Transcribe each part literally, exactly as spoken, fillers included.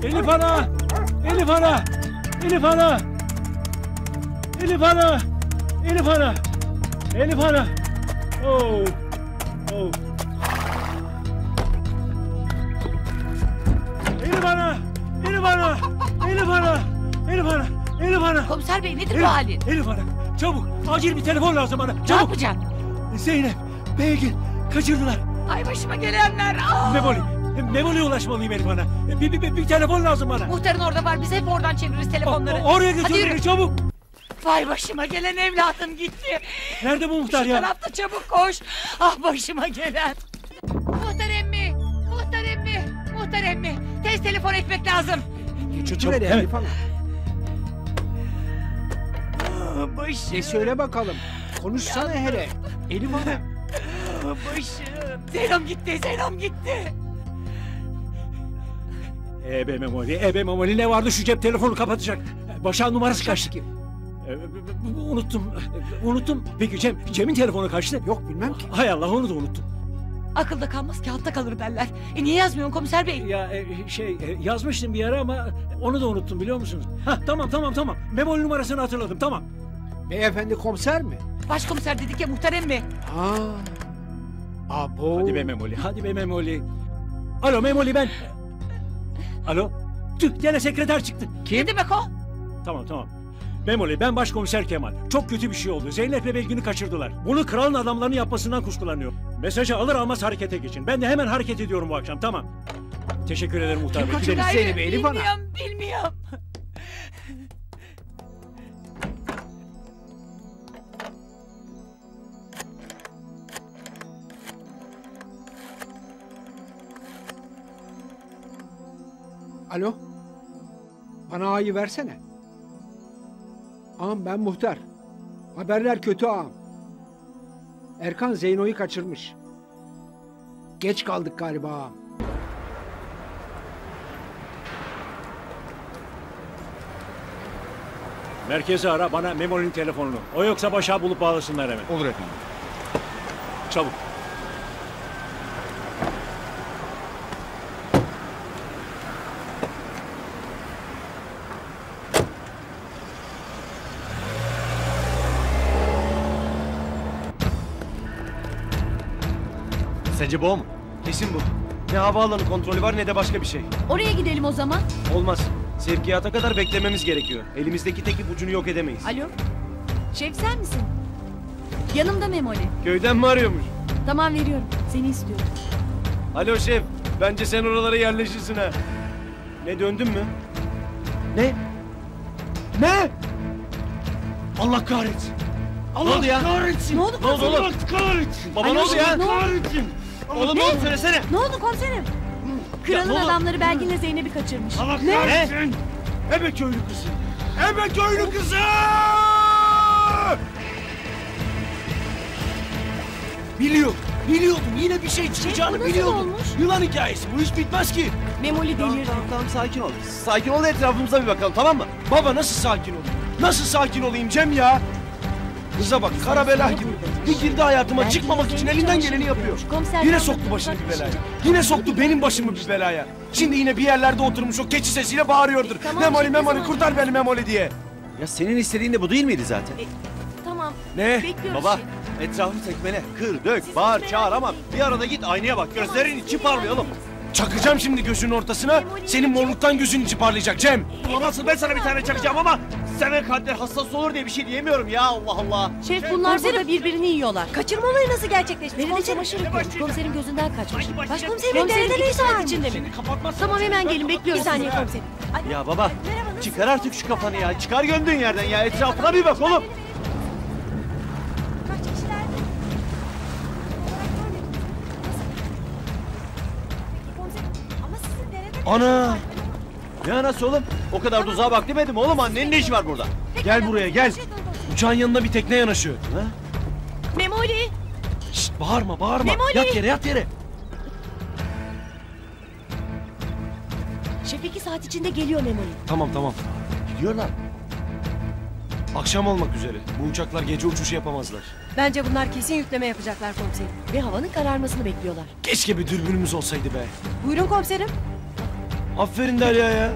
Elif ana! Elif ana! Elif ana! Elif ana! Elif ana! Elif ana! Oh! Oh! Elif ana! Elif ana! Elif ana! Elif ana! Elif ana! Komiser bey nedir Elif, bu halin? Elif ana! Çabuk! Acil bir telefon lazım bana! Ne Çabuk! yapacaksın? Zeynep! Belgin! Kaçırdılar! Ay başıma gelenler. Aa! Memoli! Memoli'ye ulaşmalıyım Elif ana! Bir, bir, bir, bir telefon lazım bana! Muhtarın orada var. Biz hep oradan çeviririz telefonları. O, oraya götür Hadi yürü. beni çabuk! Vay başıma gelen evladım gitti. Nerede bu muhtar Şu ya? tarafta çabuk koş. Ah başıma gelen. Muhtar emmi. Muhtar emmi. Muhtar emmi. Tez telefon etmek lazım. Götür hele Elif Hanım. Ah, başım. E söyle bakalım. Konuşsana hele. Elif Hanım. Ah, başım. Zeynep gitti. Zeynep gitti. Ebe Memoli, ebe Memoli ne vardı şu cep telefonu kapatacak. Başak'ın numarası kaçtı ki? Unuttum, unuttum. Peki Cem, Cem'in telefonu kaçtı? Yok bilmem ki. Hay Allah onu da unuttum. Akılda kalmaz kağıtta kalır derler. E niye yazmıyorsun komiser bey? Ya e, şey e, yazmıştım bir ara ama onu da unuttum biliyor musunuz? Ha tamam tamam tamam. Memoli numarasını hatırladım tamam. Beyefendi komiser mi? Başkomiser dedik ya muhtar emmi. Ha. Abo. Hadi be Memoli, hadi be Memoli. Alo Memoli ben. Alo. Tüh gene sekreter çıktı. Ne demek o? Tamam tamam. Memoli ben başkomiser Kemal. Çok kötü bir şey oldu. Zeynep'le Belgin'i kaçırdılar. Bunu kralın adamlarının yapmasından kuşkulanıyor. Mesajı alır almaz harekete geçin. Ben de hemen hareket ediyorum bu akşam tamam. Teşekkür ederim muhtar bey. Gidelim. Hayır, Zeynep'i, Elif Hanım. Bilmiyorum bilmiyorum. Alo. Bana ağayı versene. Ağam ben muhtar. Haberler kötü ağam. Erkan Zeyno'yu kaçırmış. Geç kaldık galiba ağam. Merkezi ara bana Memoli'nin telefonunu. O yoksa Başak'ı bulup bağlasınlar hemen. Olur efendim. Çabuk. Sence bu o mu? Kesin bu. Ne havaalanı kontrolü var ne de başka bir şey. Oraya gidelim o zaman. Olmaz. Sevkiyata kadar beklememiz gerekiyor. Elimizdeki tek ipucunu yok edemeyiz. Alo. Şef sen misin? Yanımda Memoli. Köyden mi arıyormuş? Tamam veriyorum. Seni istiyorum. Alo şef. Bence sen oralara yerleşirsin ha. Ne döndün mü? Ne? Ne? Allah kahretsin. Ne oldu ya? kahretsin. Ne oldu Ne oldu komiserim? oğlum? kahretsin. Baba ne oldu ya? Ne oldu? Kahretsin. Oğlum ne oldu söylesene. Ne oldu komiserim? Kralın ne oldu? adamları Belgin'le Zeynep'i kaçırmış. Allah Ne? kahretsin. Ebe köylü kızı. Ebe köylü kızı. Biliyordum. Biliyordum. Yine bir şey çıkacağını nasıl biliyordum. olmuş? Yılan hikayesi. Bu iş bitmez ki. Memoli Tamam delirdi. tamam tamam sakin ol. Sakin ol da etrafımıza bir bakalım tamam mı? Baba nasıl sakin olayım? Nasıl sakin olayım Cem ya? Kıza bak kara bela gibi. Bir girdi hayatıma Belgin'le çıkmamak için Zeynep elinden çalışıyor. geleni yapıyor. Komiser Yine yanında soktu başını bir tutmak belaya. için. Yine soktu benim başımı bir belaya. Şimdi yine bir yerlerde oturmuş o keçi sesiyle bağırıyordur. Tamam, Memoli şimdi Memoli zaman- kurtar beni Memoli diye. Ya senin istediğin de bu değil miydi zaten? Tamam. Ne? Bekliyoruz. Baba şef. etrafı tekmele, kır, dök, bağır, çağır ama bir arada git aynaya bak. Gözlerin içi parlıyor oğlum. Çakacağım şimdi gözünün ortasına. Senin morluktan gözün içi parlayacak Cem. Nasıl ben sana bir tane çakacağım ama sana kalpler hassas olur diye bir şey diyemiyorum ya Allah Allah. Şef bunlar burada birbirini yiyorlar. Kaçırma olayı nasıl gerçekleşti? Nerede çamaşır yıkıyor? Komiserin gözünden kaçmış. Başkomiserim nerede ne saat içinde mi? Tamam hemen gelin bekliyoruz. Bir saniye komiserim. Ya baba çıkar artık şu kafanı ya. Çıkar gömdüğün yerden ya. Etrafına bir bak oğlum. Kaç kişiler? Ama sizin nerede? Ana! Ne anası oğlum? O kadar da uzağa bak demedim oğlum. Annenin ne işi var burada? Gel buraya gel. Uçağın yanına bir tekne yanaşıyor. Ha? Memoli! Şşt bağırma bağırma. Memoli! Yat yere yat yere. Şef iki saat içinde geliyor Memoli. Tamam tamam. Gidiyorlar. Akşam olmak üzere. Bu uçaklar gece uçuşu yapamazlar. Bence bunlar kesin yükleme yapacaklar komiserim. Ve havanın kararmasını bekliyorlar. Keşke bir dürbünümüz olsaydı be. Buyurun komiserim. Aferin Derya ya.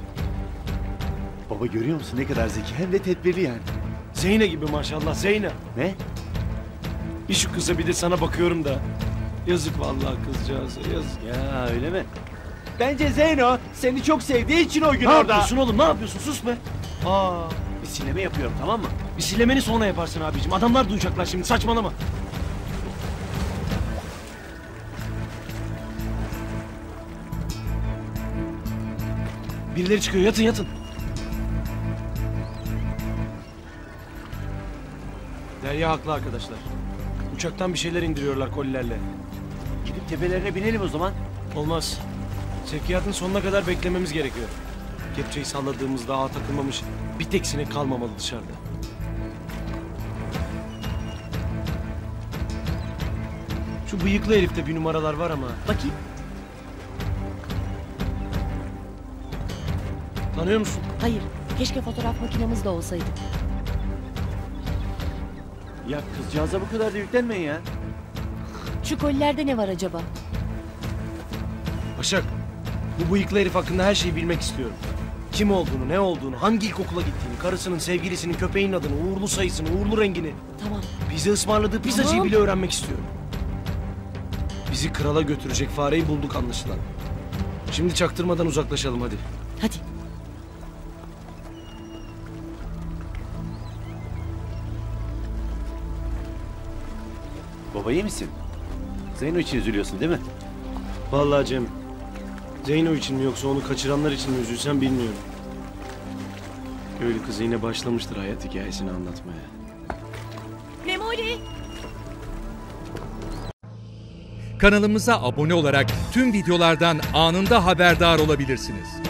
Baba görüyor musun ne kadar zeki hem de tedbirli yani. Zeyne gibi maşallah Zeyne. Ne? Bir şu kıza bir de sana bakıyorum da. Yazık vallahi kızcağıza yazık. Ya öyle mi? Bence Zeyno seni çok sevdiği için o gün Ne orada. yapıyorsun oğlum ne yapıyorsun sus be. Aa, Bir sinema yapıyorum tamam mı? bir silemeni sonra yaparsın abicim. Adamlar duyacaklar şimdi saçmalama. Birileri çıkıyor yatın yatın. Derya haklı arkadaşlar. Uçaktan bir şeyler indiriyorlar kolilerle. Gidip tepelerine binelim o zaman. Olmaz. Sevkiyatın sonuna kadar beklememiz gerekiyor. Kepçeyi salladığımızda ağa takılmamış bir tek sinek kalmamalı dışarıda. Şu bıyıklı herifte bir numaralar var ama. Bakayım. Tanıyor musun? Hayır. Keşke fotoğraf makinamız da olsaydı. Ya kızcağıza bu kadar da yüklenmeyin ya. Şu kolilerde ne var acaba? Başak, bu bıyıklı herif hakkında her şeyi bilmek istiyorum. Kim olduğunu, ne olduğunu, hangi ilkokula gittiğini, karısının, sevgilisinin, köpeğin adını, uğurlu sayısını, uğurlu rengini. Tamam. Bize ısmarladığı pizzacıyı Tamam. bile öğrenmek istiyorum. Bizi krala götürecek fareyi bulduk anlaşılan. Şimdi çaktırmadan uzaklaşalım hadi. Hadi. Baba iyi misin? Zeyno için üzülüyorsun değil mi? Vallahi Cem, Zeyno için mi yoksa onu kaçıranlar için mi üzülsem bilmiyorum. Köylü kızı yine başlamıştır hayat hikayesini anlatmaya. Memoli. Kanalımıza abone olarak tüm videolardan anında haberdar olabilirsiniz.